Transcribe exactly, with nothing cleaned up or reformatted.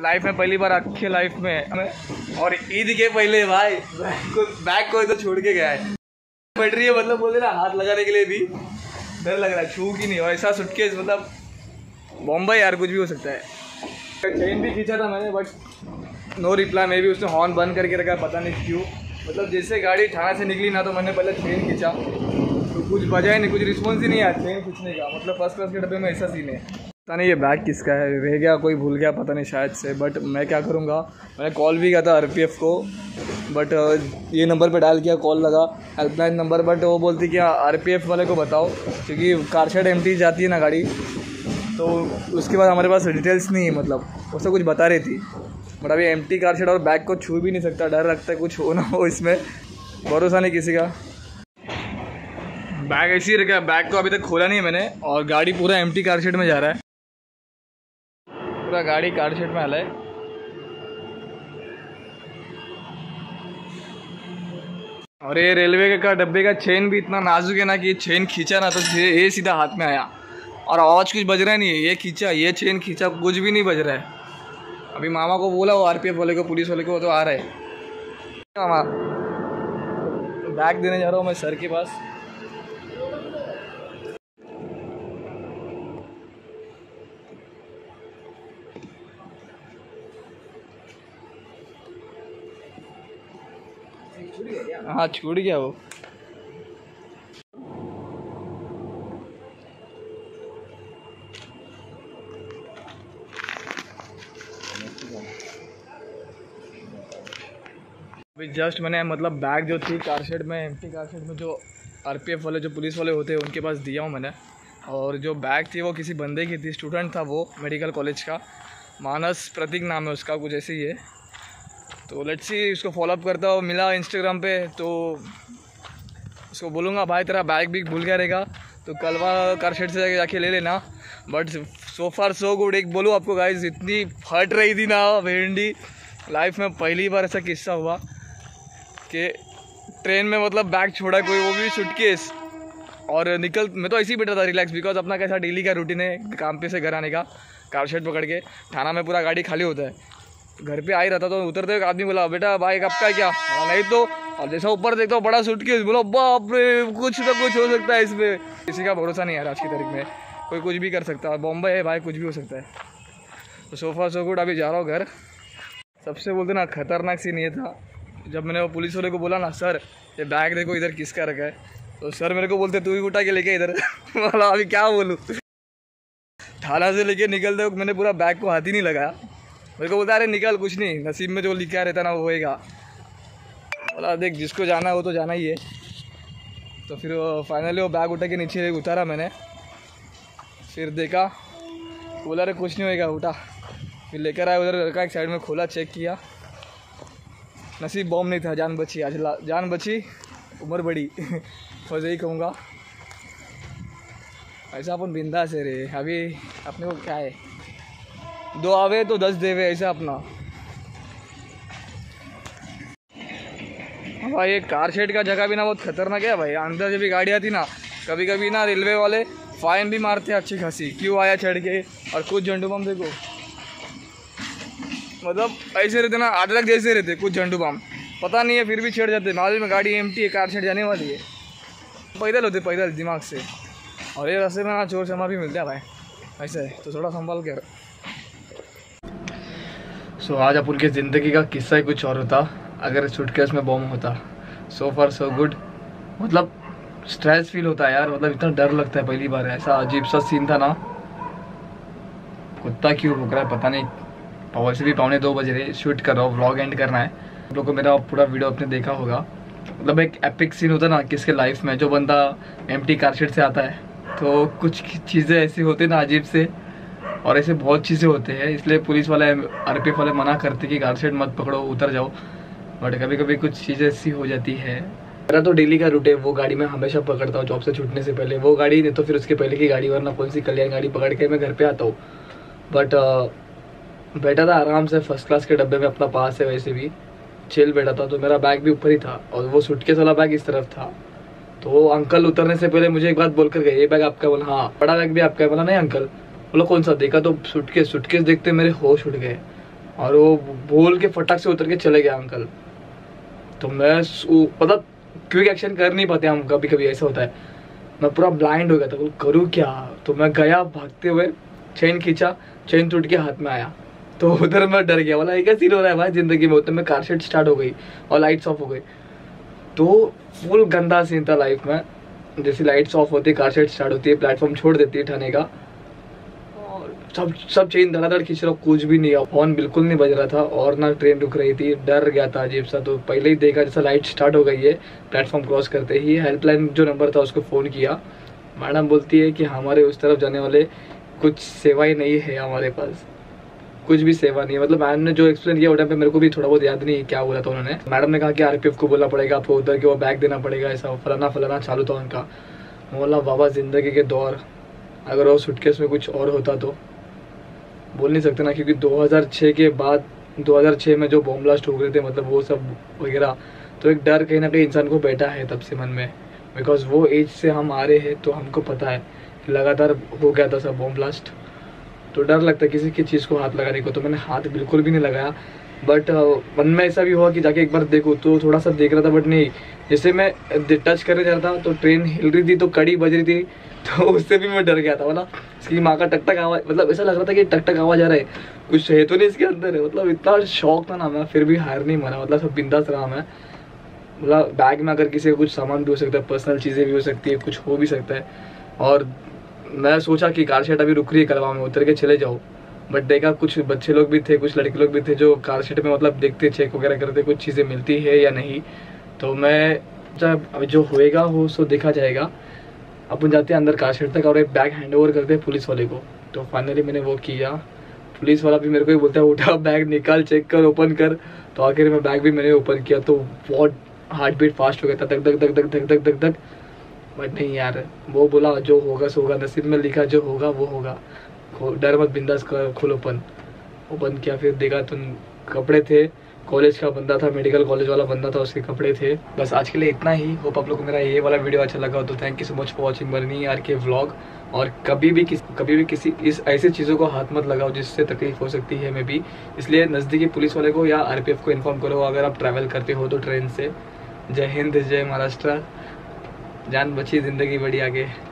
Life में पहली बार अच्छी लाइफ में, और ईद के पहले भाई बैग को बैग को तो छोड़ के गया है। बैठ रही है मतलब बोलते ना हाथ लगाने के लिए भी डर लग रहा है, छू की नहीं। और ऐसा सुटकेस मतलब बॉम्बे यार कुछ भी हो सकता है। चेन भी खींचा था मैंने बट नो रिप्लाई। मे भी उसने हॉर्न बंद करके रखा, पता नहीं क्यों। मतलब जैसे गाड़ी थाना से निकली ना तो मैंने पहले चेन खींचा तो कुछ बजा ही नहीं, कुछ रिस्पॉन्स ही नहीं आया चेन खींचने का। मतलब फर्स्ट क्लास के डब्बे में ऐसा सीन है। पता नहीं ये बैग किसका है, रह गया कोई भूल गया पता नहीं शायद से। बट मैं क्या करूँगा, मैंने कॉल भी किया था आरपीएफ को, बट ये नंबर पे डायल किया, कॉल लगा हेल्पलाइन नंबर, बट वो बोलती कि आरपीएफ वाले को बताओ क्योंकि कार शेड एम्प्टी जाती है ना गाड़ी, तो उसके बाद हमारे पास डिटेल्स नहीं है। मतलब उससे कुछ बता रही थी बट अभी एम्प्टी कार शेड और बैग को छू भी नहीं सकता, डर लगता है कुछ हो ना हो इसमें, भरोसा नहीं किसी का। बैग ऐसे ही रखा है, बैग को अभी तक खोला नहीं है मैंने, और गाड़ी पूरा एम्प्टी कार शेड में जा रहा है, पूरा गाड़ी कार शेड में आला है। और ये रेलवे का डब्बे का चेन भी इतना नाजुक है ना कि चेन खींचा ना तो ये सीधा हाथ में आया, और आवाज़ कुछ बज रहा नहीं है। ये खींचा, ये चेन खींचा, कुछ भी नहीं बज रहा है। अभी मामा को बोला, वो आरपीएफ वाले को, पुलिस वाले को, तो आ रहे हैं। मामा बैग देने जा रहा हूँ मैं सर के पास। हाँ छूट गया वो। अभी जस्ट मैंने मतलब बैग जो थी कार शेड में, एम्प्टी कार शेड में, जो आरपीएफ वाले जो पुलिस वाले होते हैं उनके पास दिया हूँ मैंने। और जो बैग थी वो किसी बंदे की थी, स्टूडेंट था वो मेडिकल कॉलेज का, मानस प्रतीक नाम है उसका, कुछ ऐसे ही है। तो लेट्स सी उसको फॉलोअप करता हूँ, मिला इंस्टाग्राम पे तो उसको बोलूँगा भाई तेरा बैग भी भूल गया रहेगा तो कलवा कार शेड से जाके ले लेना। But so far so good. एक बोलूँ आपको गाइस, इतनी फट रही थी ना भिंडी, लाइफ में पहली बार ऐसा किस्सा हुआ कि ट्रेन में मतलब बैग छोड़ा कोई, वो भी सूटकेस, और निकल मैं तो ऐसे ही बैठा था रिलैक्स, बिकॉज अपना कैसा डेली का रूटीन है काम पे से घर आने का, कार शेड पकड़ के थाना में पूरा गाड़ी खाली होता है। घर पे आ ही रहता तो उतरते एक आदमी बोला बेटा भाई कब का क्या, नहीं तो, और जैसा ऊपर देखता हूँ बड़ा सूटकेस, बोला बाप रे कुछ तो कुछ हो सकता है इसमें। किसी का भरोसा नहीं है आज की तारीख में, कोई कुछ भी कर सकता है, बॉम्बे है भाई, कुछ भी हो सकता है। तो सोफा सो गुड। अभी जा रहा हूँ घर। सबसे बोलते ना खतरनाक सीन ये था, जब मैंने वो पुलिस वाले को बोला ना सर ये बैग देखो इधर किसका रखा है, तो सर मेरे को बोलते तू ही उठा के लेके इधर। बोला अभी क्या बोलूँ, थाना से लेके निकलते वक्त मैंने पूरा बैग को हाथ ही नहीं लगाया। मेरे को बोलता अरे निकल, कुछ नहीं, नसीब में जो लिखा रहता ना वो होएगा। बोला देख जिसको जाना है वो तो जाना ही है। तो फिर फाइनली वो बैग उठा के नीचे उतारा मैंने, फिर देखा, बोला अरे कुछ नहीं होएगा, उठा। फिर लेकर आया उधर रखा एक साइड में, खोला, चेक किया, नसीब बॉम्ब नहीं था, जान बची। आज जान बची, उम्र बड़ी। और यही कहूँगा, ऐसा अपन बिंदास है रे। अभी अपने को क्या है, दो आवे तो दस देवे, ऐसा अपना। भाई ये कार शेड का जगह भी ना बहुत खतरनाक है भाई। अंदर जब भी गाड़ी आती ना, कभी कभी ना रेलवे वाले फाइन भी मारते हैं अच्छी खासी, क्यों आया चढ़ के। और कुछ झंडू बम देखो, मतलब ऐसे रहते ना आधे तक जैसे रहते कुछ झंडू बम, पता नहीं है फिर भी छेड़ जाते। मालूम में गाड़ी एम्प्टी है, कार शेड जाने वाली है, पैदल होते पैदल दिमाग से। और ये रास्ते में ना चोर चमा भी मिलता है भाई, ऐसा है तो थोड़ा संभाल कर। सो so, आज अपन की ज़िंदगी का किस्सा ही कुछ और होता अगर सूटकेस में बॉम्ब होता। So far so good. मतलब स्ट्रेस फील होता है यार, मतलब इतना डर लगता है, पहली बार ऐसा अजीब सा सीन था ना। कुत्ता क्यों भूख रहा है पता नहीं, वैसे भी पौने दो बज रहे, शूट कर रहा हूँ, व्लॉग एंड करना है। आप लोग को मेरा पूरा वीडियो आपने देखा होगा। मतलब एक एपिक सीन होता है ना किसके लाइफ में, जो बंदा एम्प्टी कार शेड से आता है तो कुछ चीज़ें ऐसी होती है ना अजीब से, और ऐसे बहुत चीज़ें होते हैं। इसलिए पुलिस वाले आरपीएफ वाले मना करते कि कार शेड मत पकड़ो, उतर जाओ। बट कभी कभी कुछ चीज़ें ऐसी हो जाती है। मेरा तो डेली का रूट है, वो गाड़ी मैं हमेशा पकड़ता हूँ जॉब से छूटने से पहले, वो गाड़ी नहीं तो फिर उसके पहले की गाड़ी, वरना कौन सी कल्याण गाड़ी पकड़ के मैं घर पे आता हूँ। बट बैठा था आराम से फर्स्ट क्लास के डब्बे में, अपना पास है वैसे भी चिल बैठा था, तो मेरा बैग भी ऊपर ही था और वो सूटकेस वाला बैग इस तरफ था। तो वो अंकल उतरने से पहले मुझे एक बात बोल कर गए, ये बैग आपका? बोला हाँ। बड़ा बैग भी आपका? बोला नहीं अंकल। बोला कौन सा? देखा तो सूटकेस। सूटकेस देखते मेरे होश उड़ गए, और वो बोल के फटक से उतर के चले गए अंकल। तो मैं मतलब क्विक एक्शन कर नहीं पाते हम, कभी कभी ऐसा होता है, मैं पूरा ब्लाइंड हो गया था, बोल करूँ क्या। तो मैं गया भागते हुए, चेन खींचा, चेन टूट के हाथ में आया। तो उधर मैं डर गया, बोला ये क्या सीन हो रहा है भाई ज़िंदगी में। उतने में कार शीट स्टार्ट हो गई और लाइट्स ऑफ हो गई। तो फुल गंदा सीन था लाइफ में। जैसे लाइट्स ऑफ होती है, कार शीट स्टार्ट होती है, प्लेटफॉर्म छोड़ देती है ठाणे का, और सब सब चेन धड़ाधड़ खींच रहा, कुछ भी नहीं, हॉर्न बिल्कुल नहीं बज रहा था और ना ट्रेन रुक रही थी। डर गया था अजीब सा। तो पहले ही देखा जैसा लाइट स्टार्ट हो गई है, प्लेटफॉर्म क्रॉस करते ही हेल्पलाइन जो नंबर था उसको फ़ोन किया। मैडम बोलती है कि हमारे उस तरफ जाने वाले कुछ सेवा ही नहीं है हमारे पास, कुछ भी सेवा नहीं है। मतलब मैम ने जो एक्सप्लेन किया वो टाइम पे मेरे को भी थोड़ा बहुत याद नहीं क्या बोला था उन्होंने। मैडम ने कहा कि आरपीएफ को बोलना पड़ेगा आपको, उधर के वो बैग देना पड़ेगा, ऐसा फलाना फलाना चालू था उनका। बोला बाबा ज़िंदगी के दौर, अगर वो सूटकेस में कुछ और होता तो बोल नहीं सकते ना, क्योंकि दो हज़ार छह के बाद दो हज़ार छह में जो बॉम्ब ब्लास्ट हो गए थे, मतलब वो सब वगैरह, तो एक डर कहीं ना कहीं इंसान को बैठा है तब से मन में। बिकॉज वो एज से हम आ रहे हैं तो हमको पता है कि लगातार हो गया था सब बॉम्ब ब्लास्ट। तो डर लगता है किसी की चीज़ को हाथ लगाने को। तो मैंने हाथ बिल्कुल भी नहीं लगाया। बट मन में ऐसा भी हुआ कि जाके एक बार देखूँ, तो थोड़ा सा देख रहा था, बट नहीं। जैसे मैं टच करने जा रहा था तो ट्रेन हिल रही थी, तो कड़ी बज रही थी, तो उससे भी मैं डर गया था। बोला इसकी माँ का टक टक आवाज़, मतलब ऐसा लग रहा था कि टक टक आवाज़ आ रहा है, कुछ है तो नहीं इसके अंदर है। मतलब इतना शौक था ना, मैं फिर भी हार नहीं माना, मतलब सब बिंदास रहा मैं। मतलब बैग में अगर किसी का कुछ सामान भी हो सकता है, पर्सनल चीज़ें भी हो सकती है, कुछ हो भी सकता है। और मैं सोचा कि कार शेट अभी रुक रही है कलवा में, उतर के चले जाओ। बट देखा कुछ बच्चे लोग भी थे, कुछ लड़के लोग भी थे जो कार शेट में मतलब देखते, चेक वगैरह करते, कुछ चीज़ें मिलती है या नहीं। तो मैं जब अभी जो होएगा वो सो देखा जाएगा। अपन जाते हैं अंदर कार शेट तक और एक बैग हैंड ओवर करते हैं पुलिस वाले को। तो फाइनली मैंने वो किया। पुलिस वाला भी मेरे को ही बोलता है उठा बैग निकाल, चेक कर, ओपन कर। तो आखिर में बैग भी मैंने ओपन किया। तो बहुत हार्ट बीट फास्ट हो गया था, धक धक धक धक धक धक धक धक। बट नहीं यार, वो बोला जो होगा सो होगा, नसीब में लिखा जो होगा वो होगा, डर मत, बिंदास कर, खोल ओपन। ओपन किया, फिर देखा तो कपड़े थे, कॉलेज का बंदा था, मेडिकल कॉलेज वाला बंदा था, उसके कपड़े थे। बस आज के लिए इतना ही। होप आप लोग को मेरा ये वाला वीडियो अच्छा लगा। तो thank you so much for watching बर्नी यार के व्लॉग। और कभी भी किस कभी भी किसी इस ऐसी चीज़ों को हाथ मत लगाओ जिससे तकलीफ हो सकती है मे बी। इसलिए नज़दीकी पुलिस वाले को या आरपीएफ को इन्फॉर्म करो अगर आप ट्रैवल करते हो तो ट्रेन से। जय हिंद, जय महाराष्ट्र। जान बची, ज़िंदगी बड़ी आगे।